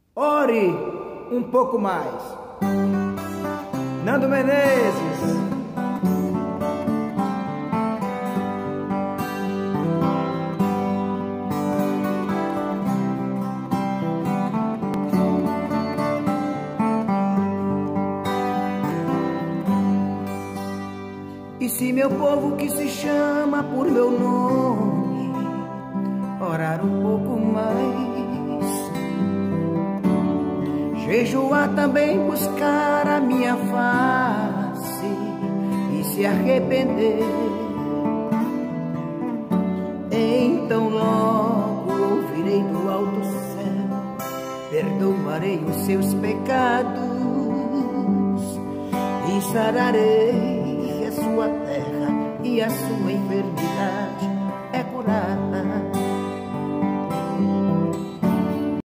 Ore um pouco mais. Nando Menezes. E se meu povo que se chama por meu nome orar um pouco mais, jejuar também, buscar a minha face e se arrepender, então logo ouvirei do alto céu, perdoarei os seus pecados e sararei a sua terra e a sua enfermidade é curada.